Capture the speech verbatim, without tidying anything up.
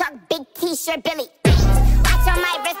truck, big t-shirt, Billy. Watch on my wrist.